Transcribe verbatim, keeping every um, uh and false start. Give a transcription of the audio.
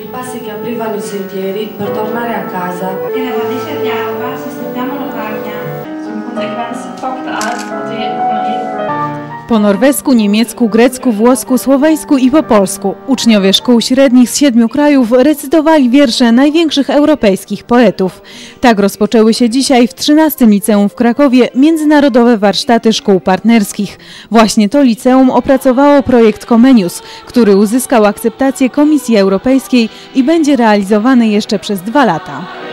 passi che aprivano i sentieri per tornare a casa. E la radice di alba se stendiamo la pagina. Som konsekvens fakta är att vi kommer in. Po norwesku, niemiecku, grecku, włosku, słoweńsku i po polsku uczniowie szkół średnich z siedmiu krajów recytowali wiersze największych europejskich poetów. Tak rozpoczęły się dzisiaj w trzynastym Liceum w Krakowie międzynarodowe warsztaty szkół partnerskich. Właśnie to liceum opracowało projekt Comenius, który uzyskał akceptację Komisji Europejskiej i będzie realizowany jeszcze przez dwa lata.